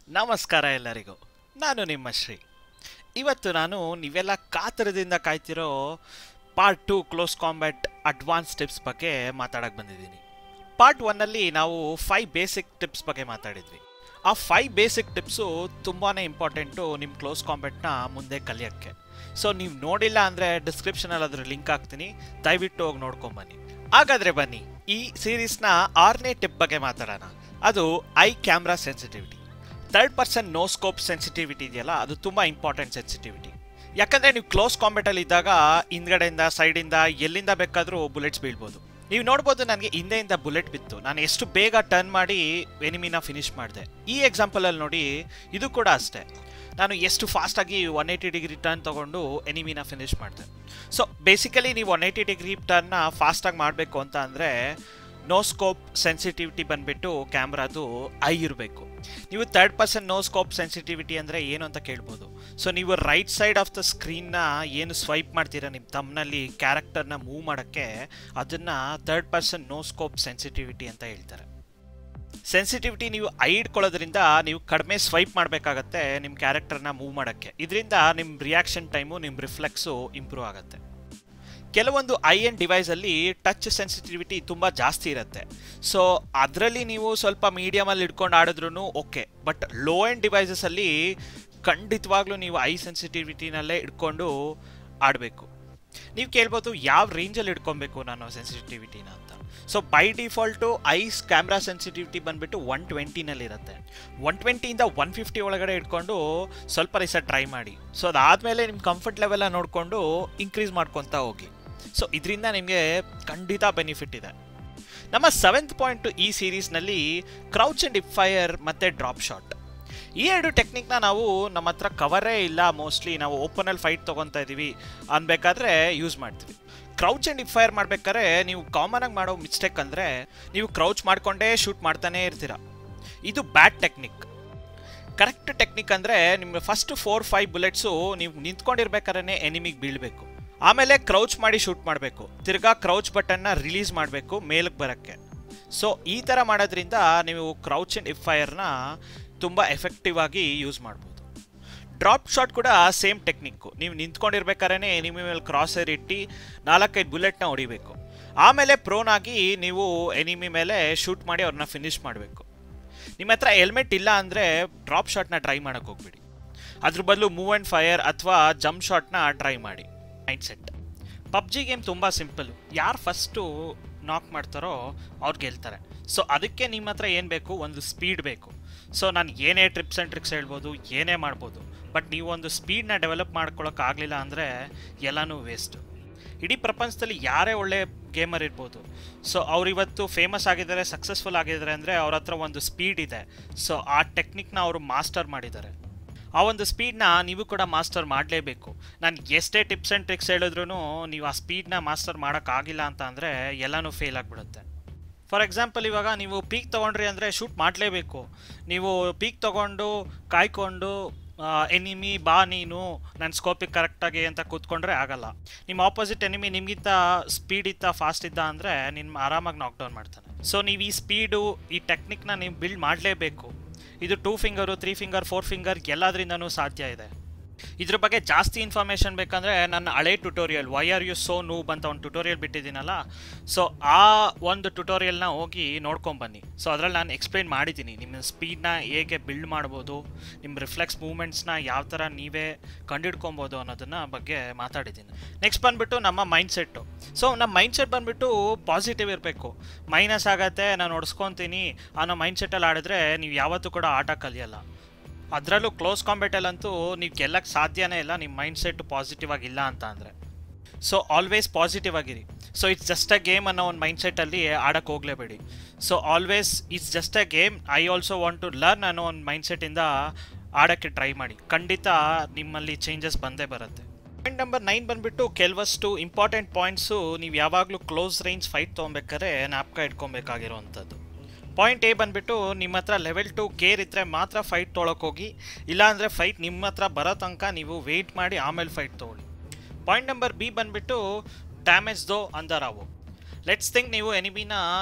ನಮಸ್ಕಾರ ಎಲ್ಲರಿಗೂ. ನಾನು ನಿಮ್ಮ ಶ್ರೀ. ಇವತ್ತು ನಾನು ನೀವೆಲ್ಲ ಕಾತರದಿಂದ ಕಾಯ್ತಿರೋ part 2 close combat advance tips ಬಗ್ಗೆ ಮಾತಾಡಕ್ಕೆ ಬಂದಿದ್ದೀನಿ. ಪಾರ್ಟ್ 1ನಲ್ಲಿ ನಾವು 5 ಬೇಸಿಕ್ ಟಿಪ್ಸ್ ಬಗ್ಗೆ ಮಾತಾಡಿದ್ವಿ. ಆ 5 ಬೇಸಿಕ್ ಟಿಪ್ಸು ತುಂಬಾ ಇಂಪಾರ್ಟೆಂಟು ನಿಮ್ಮ ಕ್ಲೋಸ್ ಕಾಂಬ್ಯಾಟ್ನ ಮುಂದೆ ಕಲಿಯೋಕ್ಕೆ. ಸೊ ನೀವು ನೋಡಿಲ್ಲ ಅಂದರೆ ಡಿಸ್ಕ್ರಿಪ್ಷನಲ್ಲಿ ಅದ್ರ ಲಿಂಕ್ ಹಾಕ್ತೀನಿ, ದಯವಿಟ್ಟು ಹೋಗಿ ನೋಡ್ಕೊಂಬನ್ನಿ. ಹಾಗಾದರೆ ಬನ್ನಿ, ಈ ಸೀರೀಸ್ನ 6ನೇ ಟಿಪ್ ಬಗ್ಗೆ ಮಾತಾಡೋಣ. ಅದು eye camera sensitivity. Third person no scope sensitivity ಇದೆಯಲ್ಲ, ಅದು ತುಂಬ ಇಂಪಾರ್ಟೆಂಟ್ ಸೆನ್ಸಿಟಿವಿಟಿ. ಯಾಕಂದರೆ ನೀವು ಕ್ಲೋಸ್ ಕಾಂಬ್ಯಾಟಲ್ಲಿ ಇದ್ದಾಗ ಹಿಂದ್ಗಡೆಯಿಂದ ಸೈಡಿಂದ ಎಲ್ಲಿಂದ ಬೇಕಾದರೂ ಬುಲೆಟ್ಸ್ ಬೀಳ್ಬೋದು. ನೀವು ನೋಡ್ಬೋದು, ನನಗೆ ಹಿಂದೆಯಿಂದ ಬುಲೆಟ್ ಬಿತ್ತು, ನಾನು ಎಷ್ಟು ಬೇಗ ಟರ್ನ್ ಮಾಡಿ ಎನಿಮಿನ ಫಿನಿಶ್ ಮಾಡಿದೆ. ಈ ಎಕ್ಸಾಂಪಲಲ್ಲಿ ನೋಡಿ, ಇದು ಕೂಡ ಅಷ್ಟೇ. ನಾನು ಎಷ್ಟು ಫಾಸ್ಟಾಗಿ 180 ಡಿಗ್ರಿ ಟರ್ನ್ ತೊಗೊಂಡು ಎನಿಮಿನ ಫಿನಿಶ್ ಮಾಡಿದೆ. ಸೊ ಬೇಸಿಕಲಿ ನೀವು 180 ಡಿಗ್ರಿ ಟರ್ನ್ನ ಫಾಸ್ಟಾಗಿ ಮಾಡಬೇಕು ಅಂತ ಅಂದರೆ ನೋ ಸ್ಕೋಪ್ ಸೆನ್ಸಿಟಿವಿಟಿ ಬಂದುಬಿಟ್ಟು ಕ್ಯಾಮ್ರಾದು ಐ ಇರಬೇಕು. ನೀವು third person no scope sensitivity ಅಂದರೆ ಏನು ಅಂತ ಕೇಳ್ಬೋದು. ಸೊ ನೀವು ರೈಟ್ ಸೈಡ್ ಆಫ್ ದ ಸ್ಕ್ರೀನ್ನ ಏನು ಸ್ವೈಪ್ ಮಾಡ್ತೀರಾ ನಿಮ್ಮ ತಮ್ಮನಲ್ಲಿ ಕ್ಯಾರೆಕ್ಟರ್ನ ಮೂವ್ ಮಾಡೋಕ್ಕೆ, ಅದನ್ನು third person no scope sensitivity ಅಂತ ಹೇಳ್ತಾರೆ. ಸೆನ್ಸಿಟಿವಿಟಿ ನೀವು ಐ ಇಟ್ಕೊಳ್ಳೋದ್ರಿಂದ ನೀವು ಕಡಿಮೆ ಸ್ವೈಪ್ ಮಾಡಬೇಕಾಗತ್ತೆ ನಿಮ್ಮ ಕ್ಯಾರೆಕ್ಟರ್ನ ಮೂವ್ ಮಾಡೋಕ್ಕೆ. ಇದರಿಂದ ನಿಮ್ಮ ರಿಯಾಕ್ಷನ್ ಟೈಮು, ನಿಮ್ಮ ರಿಫ್ಲೆಕ್ಸು ಇಂಪ್ರೂವ್ ಆಗುತ್ತೆ. ಕೆಲವೊಂದು ಐ ಎಂಡ್ ಡಿವೈಸಲ್ಲಿ ಟಚ್ ಸೆನ್ಸಿಟಿವಿಟಿ ತುಂಬ ಜಾಸ್ತಿ ಇರುತ್ತೆ. ಸೊ ಅದರಲ್ಲಿ ನೀವು ಸ್ವಲ್ಪ ಮೀಡಿಯಮಲ್ಲಿ ಇಟ್ಕೊಂಡು ಆಡಿದ್ರೂ ಓಕೆ. ಬಟ್ ಲೋ ಎಂಡ್ ಡಿವೈಸಸಲ್ಲಿ ಖಂಡಿತವಾಗ್ಲೂ ನೀವು ಐ ಸೆನ್ಸಿಟಿವಿಟಿನಲ್ಲೇ ಇಟ್ಕೊಂಡು ಆಡಬೇಕು. ನೀವು ಕೇಳ್ಬೋದು, ಯಾವ ರೇಂಜಲ್ಲಿ ಇಟ್ಕೊಬೇಕು ನಾನು ಸೆನ್ಸಿಟಿವಿಟಿನ ಅಂತ. So by default eyes camera sensitivity ಬಂದುಬಿಟ್ಟು 120ನಲ್ಲಿರುತ್ತೆ. 120ಇಂದ 150 ಒಳಗಡೆ ಇಟ್ಕೊಂಡು ಸ್ವಲ್ಪ ದಿವಸ ಟ್ರೈ ಮಾಡಿ. ಸೊ ಅದಾದಮೇಲೆ ನಿಮ್ಮ ಕಂಫರ್ಟ್ ಲೆವೆಲ್ಲ ನೋಡಿಕೊಂಡು ಇನ್ಕ್ರೀಸ್ ಮಾಡ್ಕೊತಾ ಹೋಗಿ. ಸೊ ಇದರಿಂದ ನಿಮಗೆ ಖಂಡಿತ ಬೆನಿಫಿಟ್ ಇದೆ. ನಮ್ಮ 7th ಪಾಯಿಂಟು ಈ ಸೀರೀಸ್ನಲ್ಲಿ ಕ್ರೌಚ್ ಆ್ಯಂಡ್ ಹಿಪ್ ಫೈರ್ ಮತ್ತು ಡ್ರಾಪ್ ಶಾಟ್. ಈ ಎರಡು ಟೆಕ್ನಿಕ್ನ ನಾವು ನಮ್ಮ ಹತ್ರ ಕವರೇ ಇಲ್ಲ, ಮೋಸ್ಟ್ಲಿ ನಾವು ಓಪನಲ್ಲಿ ಫೈಟ್ ತೊಗೊತಾ ಇದ್ದೀವಿ ಅನ್ಬೇಕಾದ್ರೆ ಯೂಸ್ ಮಾಡ್ತೀವಿ. ಕ್ರೌಚ್ ಆ್ಯಂಡ್ ಹಿಪ್ ಫೈರ್ ಮಾಡ್ಬೇಕಾದ್ರೆ ನೀವು ಕಾಮನಾಗಿ ಮಾಡೋ ಮಿಸ್ಟೇಕ್ ಅಂದರೆ ನೀವು ಕ್ರೌಚ್ ಮಾಡಿಕೊಂಡೇ ಶೂಟ್ ಮಾಡ್ತಾನೇ ಇರ್ತೀರ. ಇದು ಬ್ಯಾಡ್ ಟೆಕ್ನಿಕ್. ಕರೆಕ್ಟ್ ಟೆಕ್ನಿಕ್ ಅಂದರೆ ನಿಮಗೆ ಫಸ್ಟ್ 4-5 ಬುಲೆಟ್ಸು ನೀವು ನಿಂತ್ಕೊಂಡಿರ್ಬೇಕಾದ್ರೆ ಎನಿಮಿಗೆ ಬೀಳಬೇಕು. ಆಮೇಲೆ ಕ್ರೌಚ್ ಮಾಡಿ ಶೂಟ್ ಮಾಡಬೇಕು. ತಿರ್ಗಾ ಕ್ರೌಚ್ ಬಟನ್ನ ರಿಲೀಸ್ ಮಾಡಬೇಕು ಮೇಲಕ್ಕೆ ಬರೋಕ್ಕೆ. ಸೊ ಈ ಥರ ಮಾಡೋದ್ರಿಂದ ನೀವು ಕ್ರೌಚ್ ಆ್ಯಂಡ್ ಹಿಪ್ ಫೈರ್ನ ತುಂಬ ಎಫೆಕ್ಟಿವ್ ಆಗಿ ಯೂಸ್ ಮಾಡ್ಬೋದು. ಡ್ರಾಪ್ ಶಾಟ್ ಕೂಡ ಸೇಮ್ ಟೆಕ್ನಿಕ್ಕು. ನೀವು ನಿಂತ್ಕೊಂಡಿರ್ಬೇಕಾದ್ರೆ ಎನಿಮಿ ಮೇಲೆ ಕ್ರಾಸರ್ ಇಟ್ಟು 4-5 ಬುಲೆಟ್ನ ಹೊಡಿಬೇಕು. ಆಮೇಲೆ ಪ್ರೋನಾಗಿ ನೀವು ಎನಿಮಿ ಮೇಲೆ ಶೂಟ್ ಮಾಡಿ ಅವ್ರನ್ನ ಫಿನಿಶ್ ಮಾಡಬೇಕು. ನಿಮ್ಮ ಹತ್ರ ಹೆಲ್ಮೆಟ್ ಇಲ್ಲ ಅಂದರೆ ಡ್ರಾಪ್ ಶಾಟ್ನ ಟ್ರೈ ಮಾಡೋಕ್ಕೆ ಹೋಗ್ಬಿಡಿ. ಅದ್ರ ಬದಲು ಮೂವ್ ಆ್ಯಂಡ್ ಫೈರ್ ಅಥವಾ ಜಂಪ್ ಶಾಟ್ನ ಟ್ರೈ ಮಾಡಿ. Mind set. ಪಬ್ಜಿ ಗೇಮ್ ತುಂಬ ಸಿಂಪಲ್ಲು. ಯಾರು ಫಸ್ಟು ನಾಕ್ ಮಾಡ್ತಾರೋ ಅವ್ರು ಗೆಲ್ತಾರೆ. ಸೊ ಅದಕ್ಕೆ ನಿಮ್ಮ ಹತ್ರ ಏನು ಬೇಕು, ಒಂದು ಸ್ಪೀಡ್ ಬೇಕು. ಸೊ ನಾನು ಏನೇ ಟ್ರಿಪ್ಸ್ ಆ್ಯಂಡ್ ಟ್ರಿಕ್ಸ್ ಹೇಳ್ಬೋದು, ಏನೇ ಮಾಡ್ಬೋದು, ಬಟ್ ನೀವು ಒಂದು ಸ್ಪೀಡ್ನ ಡೆವಲಪ್ ಮಾಡ್ಕೊಳ್ಳೋಕ್ಕಾಗಲಿಲ್ಲ ಅಂದರೆ ಎಲ್ಲನೂ ವೇಸ್ಟು. ಇಡೀ ಪ್ರಪಂಚದಲ್ಲಿ ಯಾರೇ ಒಳ್ಳೆ ಗೇಮರ್ ಇರ್ಬೋದು, ಸೊ ಅವರಿವತ್ತು ಫೇಮಸ್ ಆಗಿದ್ದಾರೆ, ಸಕ್ಸಸ್ಫುಲ್ ಆಗಿದ್ದಾರೆ ಅಂದರೆ ಅವ್ರ ಹತ್ರ ಒಂದು ಸ್ಪೀಡ್ ಇದೆ. ಸೊ ಆ ಟೆಕ್ನಿಕ್ನ ಅವರು ಮಾಸ್ಟರ್ ಮಾಡಿದ್ದಾರೆ. ಆ ಒಂದು ಸ್ಪೀಡ್ನ ನೀವು ಕೂಡ ಮಾಸ್ಟರ್ ಮಾಡಲೇಬೇಕು. ನಾನು ಎಷ್ಟೇ ಟಿಪ್ಸ್ ಆ್ಯಂಡ್ ಟ್ರಿಕ್ಸ್ ಹೇಳಿದ್ರೂ ನೀವು ಆ ಸ್ಪೀಡ್ನ ಮಾಸ್ಟರ್ ಮಾಡೋಕ್ಕಾಗಿಲ್ಲ ಅಂತ ಅಂದರೆ ಎಲ್ಲನೂ ಫೇಲ್ ಆಗಿಬಿಡುತ್ತೆ. ಫಾರ್ ಎಕ್ಸಾಂಪಲ್, ಇವಾಗ ನೀವು ಪೀಕ್ ತೊಗೊಂಡ್ರಿ ಅಂದರೆ ಶೂಟ್ ಮಾಡಲೇಬೇಕು. ನೀವು ಪೀಕ್ ತೊಗೊಂಡು ಕಾಯ್ಕೊಂಡು ಎನಿಮಿ ಬಾ ನೀನು ನನ್ನ ಸ್ಕೋಪಿಗೆ ಕರೆಕ್ಟಾಗಿ ಅಂತ ಕೂತ್ಕೊಂಡ್ರೆ ಆಗಲ್ಲ. ನಿಮ್ಮ ಆಪೋಸಿಟ್ ಎನಿಮಿ ನಿಮಗಿಂತ ಸ್ಪೀಡ್ ಇತ್ತ ಫಾಸ್ಟ್ ಇದ್ದ ಅಂದರೆ ನಿಮ್ಮ ಆರಾಮಾಗಿ ನಾಕ್ಡೌನ್ ಮಾಡ್ತಾನೆ. ಸೊ ನೀವು ಈ ಸ್ಪೀಡು, ಈ ಟೆಕ್ನಿಕ್ನ ನೀವು ಬಿಲ್ಡ್ ಮಾಡಲೇಬೇಕು. ಇದು 2 ಫಿಂಗರು, 3 ಫಿಂಗರ್, 4 ಫಿಂಗರ್ ಎಲ್ಲದರಿಂದನೂ ಸಾಧ್ಯ ಇದೆ. ಇದ್ರ ಬಗ್ಗೆ ಜಾಸ್ತಿ ಇನ್ಫಾರ್ಮೇಷನ್ ಬೇಕಂದರೆ ನನ್ನ ಹಳೆ tutorial why are you so noob ಅಂತ ಒಂದು ಟ್ಯುಟೋರಿಯಲ್ ಬಿಟ್ಟಿದ್ದೀನಲ್ಲ, ಸೊ ಆ ಒಂದು ಟ್ಯುಟೋರಿಯಲ್ನ ಹೋಗಿ ನೋಡ್ಕೊಂಬನ್ನಿ. ಸೊ ಅದರಲ್ಲಿ ನಾನು ಎಕ್ಸ್ಪ್ಲೇನ್ ಮಾಡಿದ್ದೀನಿ ನಿಮ್ಮ ಸ್ಪೀಡ್ನ ಹೇಗೆ ಬಿಲ್ಡ್ ಮಾಡ್ಬೋದು, ನಿಮ್ಮ ರಿಫ್ಲೆಕ್ಸ್ ಮೂವ್ಮೆಂಟ್ಸ್ನ ಯಾವ ಥರ ನೀವೇ ಕಂಡುಹಿಡ್ಕೊಬೋದು ಅನ್ನೋದನ್ನ ಬಗ್ಗೆ ಮಾತಾಡಿದ್ದೀನಿ. ನೆಕ್ಸ್ಟ್ ಬಂದುಬಿಟ್ಟು ನಮ್ಮ ಮೈಂಡ್ ಸೆಟ್ಟು. ಸೊ ನಮ್ಮ ಮೈಂಡ್ ಸೆಟ್ ಬಂದುಬಿಟ್ಟು ಪಾಸಿಟಿವ್ ಇರಬೇಕು. ಮೈನಸ್ ಆಗತ್ತೆ, ನಾನು ಹೊಡ್ಸ್ಕೊತೀನಿ ಅನ್ನೋ ಮೈಂಡ್ ಸೆಟ್ಟಲ್ಲಿ ಆಡಿದ್ರೆ ನೀವು ಯಾವತ್ತೂ ಕೂಡ ಆಟ ಕಲಿಯಲ್ಲ. ಅದರಲ್ಲೂ ಕ್ಲೋಸ್ ಕಾಂಬ್ಯಾಟಲ್ಲಂತೂ ನೀವು ಗೆಲ್ಲಕ್ಕೆ ಸಾಧ್ಯನೇ ಇಲ್ಲ ನಿಮ್ಮ ಮೈಂಡ್ ಸೆಟ್ ಪಾಸಿಟಿವ್ ಆಗಿಲ್ಲ ಅಂತ ಅಂದರೆ. ಸೊ ಆಲ್ವೇಸ್ ಪಾಸಿಟಿವ್ ಆಗಿರಿ. So it's just a game ಅನ್ನೋ ಒಂದು ಮೈಂಡ್ ಸೆಟ್ಟಲ್ಲಿ ಆಡೋಕ್ಕೆ ಹೋಗಲೇಬೇಡಿ. So always it's just a game, I also want to learn ಅನ್ನೋ ಒಂದು ಮೈಂಡ್ ಸೆಟ್ಟಿಂದ ಆಡೋಕ್ಕೆ ಟ್ರೈ ಮಾಡಿ. ಖಂಡಿತ ನಿಮ್ಮಲ್ಲಿ ಚೇಂಜಸ್ ಬಂದೇ ಬರುತ್ತೆ. ಪಾಯಿಂಟ್ ನಂಬರ್ 9 ಬಂದುಬಿಟ್ಟು ಕೆಲವಷ್ಟು ಇಂಪಾರ್ಟೆಂಟ್ ಪಾಯಿಂಟ್ಸು ನೀವು ಯಾವಾಗಲೂ ಕ್ಲೋಸ್ ರೇಂಜ್ ಫೈಟ್ ತೊಗೊಬೇಕಾದ್ರೆ ಜ್ಞಾಪಕ ಇಟ್ಕೊಬೇಕಾಗಿರೋವಂಥದ್ದು. ಪಾಯಿಂಟ್ ಎ ಬಂದುಬಿಟ್ಟು ನಿಮ್ಮ ಹತ್ರ ಲೆವೆಲ್ 2 ಕೇರ್ ಇದ್ದರೆ ಮಾತ್ರ ಫೈಟ್ ತೊಗೊಳಕ್ಕೋಗಿ, ಇಲ್ಲಾಂದರೆ ಫೈಟ್ ನಿಮ್ಮ ಹತ್ರ ಬರೋ ತನಕ ನೀವು ವೆಯ್ಟ್ ಮಾಡಿ ಆಮೇಲೆ ಫೈಟ್ ತೊಗೊಳ್ಳಿ. ಪಾಯಿಂಟ್ ನಂಬರ್ ಬಿ ಬಂದುಬಿಟ್ಟು ಡ್ಯಾಮೇಜ್ ದೋ ಅಂದರಾವು. ಲೆಟ್ಸ್ ಥಿಂಕ್ ನೀವು ಎನಿಮಿನ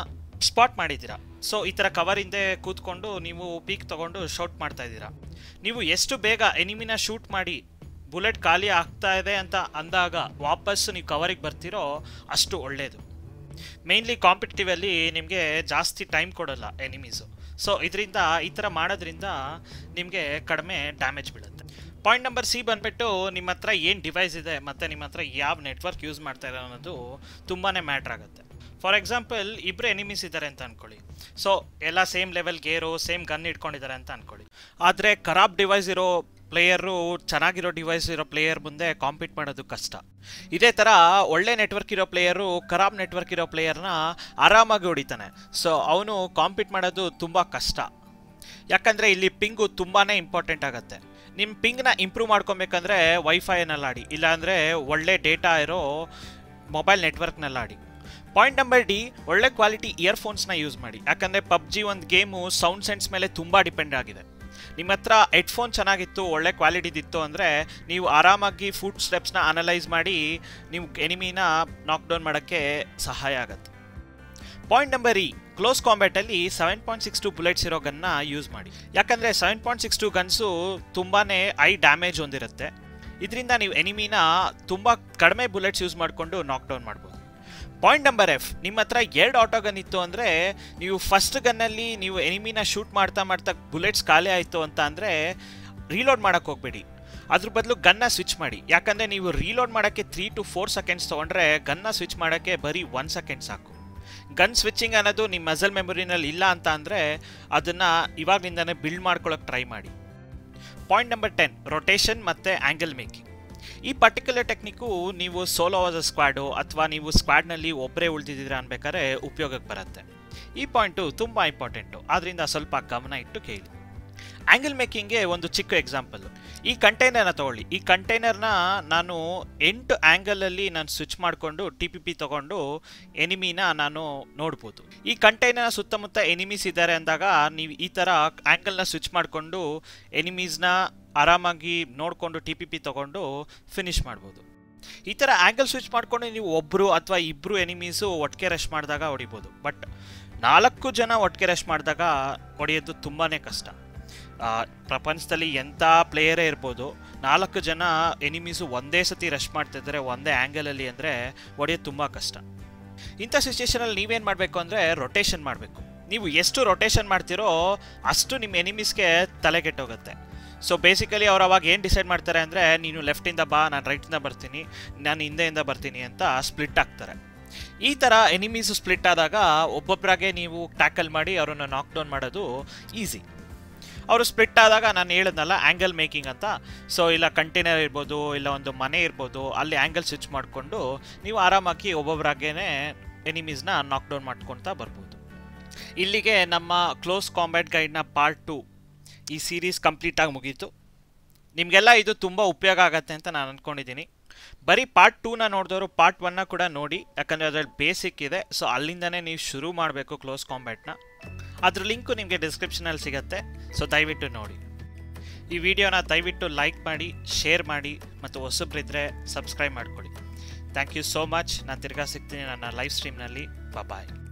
ಸ್ಪಾಟ್ ಮಾಡಿದ್ದೀರಾ. ಸೊ ಈ ಥರ ಕವರ್ ಹಿಂದೆ ಕೂತ್ಕೊಂಡು ನೀವು ಪೀಕ್ ತೊಗೊಂಡು ಶೂಟ್ ಮಾಡ್ತಾ ಇದ್ದೀರಾ. ನೀವು ಎಷ್ಟು ಬೇಗ ಎನಿಮಿನ ಶೂಟ್ ಮಾಡಿ ಬುಲೆಟ್ ಖಾಲಿ ಆಗ್ತಾ ಇದೆ ಅಂತ ಅಂದಾಗ ವಾಪಸ್ಸು ನೀವು ಕವರಿಗೆ ಬರ್ತೀರೋ ಅಷ್ಟು ಒಳ್ಳೆಯದು. ಮೇನ್ಲಿ ಕಾಂಪಿಟೇಟಿವಲ್ಲಿ ನಿಮಗೆ ಜಾಸ್ತಿ ಟೈಮ್ ಕೊಡೋಲ್ಲ ಎನಿಮೀಸು. ಸೊ ಇದರಿಂದ ಈ ಥರ ಮಾಡೋದ್ರಿಂದ ನಿಮಗೆ ಕಡಿಮೆ ಡ್ಯಾಮೇಜ್ ಬೀಳುತ್ತೆ. ಪಾಯಿಂಟ್ ನಂಬರ್ ಸಿ ಬಂದುಬಿಟ್ಟು ನಿಮ್ಮ ಹತ್ರ ಏನು ಡಿವೈಸ್ ಇದೆ ಮತ್ತು ನಿಮ್ಮ ಹತ್ರ ಯಾವ ನೆಟ್ವರ್ಕ್ ಯೂಸ್ ಮಾಡ್ತಾ ಇರೋ ಅನ್ನೋದು ತುಂಬಾ ಮ್ಯಾಟ್ರ್ ಆಗುತ್ತೆ. ಫಾರ್ ಎಕ್ಸಾಂಪಲ್ ಇಬ್ಬರು ಎನಿಮೀಸ್ ಇದ್ದಾರೆ ಅಂತ ಅಂದ್ಕೊಳ್ಳಿ. ಸೊ ಎಲ್ಲ same level gear same gun ಇಟ್ಕೊಂಡಿದ್ದಾರೆ ಅಂತ ಅಂದ್ಕೊಳ್ಳಿ. ಆದರೆ ಖರಾಬ್ ಡಿವೈಸ್ ಇರೋ ಪ್ಲೇಯರು ಚೆನ್ನಾಗಿರೋ ಡಿವೈಸ್ ಇರೋ ಪ್ಲೇಯರ್ ಮುಂದೆ ಕಾಂಪೀಟ್ ಮಾಡೋದು ಕಷ್ಟ. ಇದೇ ಥರ ಒಳ್ಳೆ ನೆಟ್ವರ್ಕ್ ಇರೋ ಪ್ಲೇಯರು ಖರಾಬ್ ನೆಟ್ವರ್ಕ್ ಇರೋ ಪ್ಲೇಯರ್ನ ಆರಾಮಾಗಿ ಹೊಡಿತಾನೆ. ಸೊ ಅವನು ಕಾಂಪೀಟ್ ಮಾಡೋದು ತುಂಬ ಕಷ್ಟ. ಯಾಕಂದರೆ ಇಲ್ಲಿ ಪಿಂಗು ತುಂಬಾ ಇಂಪಾರ್ಟೆಂಟ್ ಆಗುತ್ತೆ. ನಿಮ್ಮ ಪಿಂಗ್ನ ಇಂಪ್ರೂವ್ ಮಾಡ್ಕೊಬೇಕಂದ್ರೆ ವೈಫೈನಲ್ಲಿ ಆಡಿ, ಇಲ್ಲಾಂದರೆ ಒಳ್ಳೆ ಡೇಟಾ ಇರೋ ಮೊಬೈಲ್ ನೆಟ್ವರ್ಕ್ನಲ್ಲಿ ಆಡಿ. ಪಾಯಿಂಟ್ ನಂಬರ್ ಡಿ, ಒಳ್ಳೆ ಕ್ವಾಲಿಟಿ ಇಯರ್ಫೋನ್ಸ್ನ ಯೂಸ್ ಮಾಡಿ. ಯಾಕಂದರೆ ಪಬ್ಜಿ ಒಂದು ಗೇಮು ಸೌಂಡ್ ಸೆನ್ಸ್ ಮೇಲೆ ತುಂಬ ಡಿಪೆಂಡ್ ಆಗಿದೆ. ನಿಮ್ಮ ಹತ್ರ ಹೆಡ್ಫೋನ್ ಚೆನ್ನಾಗಿತ್ತು, ಒಳ್ಳೆ ಕ್ವಾಲಿಟಿದಿತ್ತು ಅಂದರೆ ನೀವು ಆರಾಮಾಗಿ ಫುಟ್ ಸ್ಟೆಪ್ಸ್ನ ಅನಲೈಸ್ ಮಾಡಿ ನೀವು ಎನಿಮಿನ ನಾಕ್ಡೌನ್ ಮಾಡೋಕ್ಕೆ ಸಹಾಯ ಆಗುತ್ತೆ. ಪಾಯಿಂಟ್ ನಂಬರ್ ಇ, ಕ್ಲೋಸ್ ಕಾಂಬ್ಯಾಟಲ್ಲಿ 7.62 ಬುಲೆಟ್ಸ್ ಇರೋ ಗನ್ನ ಯೂಸ್ ಮಾಡಿ. ಯಾಕಂದರೆ 7.62 ಗನ್ಸು ತುಂಬಾ ಐ ಡ್ಯಾಮೇಜ್ ಹೊಂದಿರುತ್ತೆ. ಇದರಿಂದ ನೀವು ಎನಿಮಿನ ತುಂಬ ಕಡಿಮೆ ಬುಲೆಟ್ಸ್ ಯೂಸ್ ಮಾಡಿಕೊಂಡು ನಾಕ್ಡೌನ್ ಮಾಡ್ಬೋದು. ಪಾಯಿಂಟ್ ನಂಬರ್ ಎಫ್, ನಿಮ್ಮ ಹತ್ರ 2 ಆಟೋ ಗನ್ ಇತ್ತು ಅಂದರೆ ನೀವು ಫಸ್ಟ್ ಗನ್ನಲ್ಲಿ ನೀವು ಎನಿಮಿನ ಶೂಟ್ ಮಾಡ್ತಾ ಬುಲೆಟ್ಸ್ ಖಾಲಿ ಆಯಿತು ಅಂತ ಅಂದರೆ ರೀಲೋಡ್ ಮಾಡೋಕ್ಕೆ ಹೋಗಬೇಡಿ. ಅದ್ರ ಬದಲು ಗನ್ನ ಸ್ವಿಚ್ ಮಾಡಿ. ಯಾಕಂದರೆ ನೀವು ರೀಲೋಡ್ ಮಾಡೋಕ್ಕೆ 3 to 4 ಸೆಕೆಂಡ್ಸ್ ತೊಗೊಂಡ್ರೆ ಗನ್ನ ಸ್ವಿಚ್ ಮಾಡೋಕ್ಕೆ ಬರೀ 1 ಸೆಕೆಂಡ್ ಸಾಕು. ಗನ್ ಸ್ವಿಚ್ಚಿಂಗ್ ಅನ್ನೋದು ನಿಮ್ಮ ಮಸಲ್ ಮೆಮೊರಿನಲ್ಲಿ ಇಲ್ಲ ಅಂತ ಅಂದರೆ ಅದನ್ನು ಇವಾಗಲಿಂದನೇ ಬಿಲ್ಡ್ ಮಾಡ್ಕೊಳ್ಳೋಕೆ ಟ್ರೈ ಮಾಡಿ. ಪಾಯಿಂಟ್ ನಂಬರ್ 10, ರೊಟೇಷನ್ ಮತ್ತು ಆ್ಯಂಗಲ್ ಮೇಕಿಂಗ್. ಈ ಪರ್ಟಿಕ್ಯುಲರ್ ಟೆಕ್ನಿಕ್ಕು ನೀವು ಸೋಲೋ ಆಸ್ ಅ ಸ್ಕ್ವಾಡು ಅಥವಾ ನೀವು ಸ್ಕ್ವಾಡ್ನಲ್ಲಿ ಒಬ್ಬರೇ ಉಳಿದಿದ್ದೀರಾ ಅನ್ಬೇಕಾದ್ರೆ ಉಪಯೋಗಕ್ಕೆ ಬರುತ್ತೆ. ಈ ಪಾಯಿಂಟು ತುಂಬ ಇಂಪಾರ್ಟೆಂಟು, ಆದ್ದರಿಂದ ಸ್ವಲ್ಪ ಗಮನ ಇಟ್ಟು ಕೇಳಿ. ಆ್ಯಂಗಲ್ ಮೇಕಿಂಗ್ಗೆ ಒಂದು ಚಿಕ್ಕ ಎಕ್ಸಾಂಪಲ್ಲು. ಈ ಕಂಟೈನರ್ನ ತೊಗೊಳ್ಳಿ. ಈ ಕಂಟೈನರ್ನ ನಾನು 8 ಆ್ಯಂಗಲಲ್ಲಿ ನಾನು ಸ್ವಿಚ್ ಮಾಡಿಕೊಂಡು TPP ತೊಗೊಂಡು ಎನಿಮಿನ ನಾನು ನೋಡ್ಬೋದು. ಈ ಕಂಟೈನರ್ನ ಸುತ್ತಮುತ್ತ ಎನಿಮೀಸ್ ಇದ್ದಾರೆ ಅಂದಾಗ ನೀವು ಈ ಥರ ಆ್ಯಂಗಲ್ನ ಸ್ವಿಚ್ ಮಾಡಿಕೊಂಡು ಎನಿಮೀಸ್ನ ಆರಾಮಾಗಿ ನೋಡಿಕೊಂಡು TPP ತೊಗೊಂಡು ಫಿನಿಷ್ ಮಾಡ್ಬೋದು. ಈ ಥರ ಆ್ಯಂಗಲ್ ಸ್ವಿಚ್ ಮಾಡಿಕೊಂಡು ನೀವು ಒಬ್ಬರು ಅಥವಾ ಇಬ್ಬರು ಎನಿಮೀಸು ಒಟ್ಟಿಗೆ ರಶ್ ಮಾಡಿದಾಗ ಹೊಡಿಬೋದು. ಬಟ್ 4 ಜನ ಒಟ್ಟಿಗೆ ರಶ್ ಮಾಡಿದಾಗ ಹೊಡೆಯೋದು ತುಂಬಾ ಕಷ್ಟ. ಪ್ರಪಂಚದಲ್ಲಿ ಎಂಥ ಪ್ಲೇಯರೇ ಇರ್ಬೋದು, 4 ಜನ ಎನಿಮೀಸು ಒಂದೇ ಸತಿ ರಶ್ ಮಾಡ್ತಿದ್ದಾರೆ ಒಂದೇ ಆ್ಯಂಗಲಲ್ಲಿ ಅಂದರೆ ಹೊಡೆಯೋದು ತುಂಬ ಕಷ್ಟ. ಇಂಥ ಸಿಚುಯೇಷನಲ್ಲಿ ನೀವೇನು ಮಾಡಬೇಕು ಅಂದರೆ ರೊಟೇಷನ್ ಮಾಡಬೇಕು. ನೀವು ಎಷ್ಟು ರೊಟೇಷನ್ ಮಾಡ್ತೀರೋ ಅಷ್ಟು ನಿಮ್ಮ ಎನಿಮೀಸ್ಗೆ ತಲೆಗೆಟ್ಟೋಗುತ್ತೆ. ಸೊ ಬೇಸಿಕಲಿ ಅವ್ರು ಅವಾಗ ಏನು ಡಿಸೈಡ್ ಮಾಡ್ತಾರೆ ಅಂದರೆ ನೀನು ಲೆಫ್ಟಿಂದ ಬಾ, ನಾನು ರೈಟಿಂದ ಬರ್ತೀನಿ, ನಾನು ಹಿಂದೆಯಿಂದ ಬರ್ತೀನಿ ಅಂತ ಸ್ಪ್ಲಿಟ್ ಆಗ್ತಾರೆ. ಈ ಥರ ಎನಿಮೀಸು ಸ್ಪ್ಲಿಟ್ ಆದಾಗ ಒಬ್ಬೊಬ್ಬರಾಗೆ ನೀವು ಟ್ಯಾಕಲ್ ಮಾಡಿ ಅವರನ್ನು ನಾಕ್ಡೌನ್ ಮಾಡೋದು ಈಸಿ. ಅವರು ಸ್ಪ್ಲಿಟ್ ಆದಾಗ ನಾನು ಹೇಳಿದ್ನಲ್ಲ ಆ್ಯಂಗಲ್ ಮೇಕಿಂಗ್ ಅಂತ. ಸೊ ಇಲ್ಲ ಕಂಟೈನರ್ ಇರ್ಬೋದು, ಇಲ್ಲ ಒಂದು ಮನೆ ಇರ್ಬೋದು, ಅಲ್ಲಿ ಆ್ಯಂಗಲ್ ಸ್ವಿಚ್ ಮಾಡಿಕೊಂಡು ನೀವು ಆರಾಮಾಗಿ ಒಬ್ಬೊಬ್ಬರಾಗೇ ಎನಿಮೀಸ್ನ ನಾಕ್ಡೌನ್ ಮಾಡ್ಕೊತಾ ಬರ್ಬೋದು. ಇಲ್ಲಿಗೆ ನಮ್ಮ ಕ್ಲೋಸ್ ಕಾಂಬ್ಯಾಟ್ ಗೈಡ್ನ ಪಾರ್ಟ್ 2 ಈ ಸೀರೀಸ್ ಕಂಪ್ಲೀಟಾಗಿ ಮುಗೀತು. ನಿಮಗೆಲ್ಲ ಇದು ತುಂಬ ಉಪಯೋಗ ಆಗತ್ತೆ ಅಂತ ನಾನು ಅಂದ್ಕೊಂಡಿದ್ದೀನಿ. ಬರೀ ಪಾರ್ಟ್ 2ನ ನೋಡಿದವರು ಪಾರ್ಟ್ 1ನ ಕೂಡ ನೋಡಿ, ಯಾಕಂದರೆ ಅದರಲ್ಲಿ ಬೇಸಿಕ್ ಇದೆ. ಸೊ ಅಲ್ಲಿಂದನೇ ನೀವು ಶುರು ಮಾಡಬೇಕು ಕ್ಲೋಸ್ ಕಾಂಬ್ಯಾಟ್ನ. ಅದ್ರ ಲಿಂಕು ನಿಮಗೆ ಡಿಸ್ಕ್ರಿಪ್ಷನಲ್ಲಿ ಸಿಗುತ್ತೆ. ಸೊ ದಯವಿಟ್ಟು ನೋಡಿ. ಈ ವಿಡಿಯೋನ ದಯವಿಟ್ಟು ಲೈಕ್ ಮಾಡಿ, ಶೇರ್ ಮಾಡಿ ಮತ್ತು ಹೊಸಬ್ರಿದ್ರೆ ಸಬ್ಸ್ಕ್ರೈಬ್ ಮಾಡ್ಕೊಳ್ಳಿ. Thank you so much. ನಾನು ತಿರ್ಗಾ ಸಿಗ್ತೀನಿ ನನ್ನ ಲೈವ್ ಸ್ಟ್ರೀಮ್ನಲ್ಲಿ. ಬಾಯ್.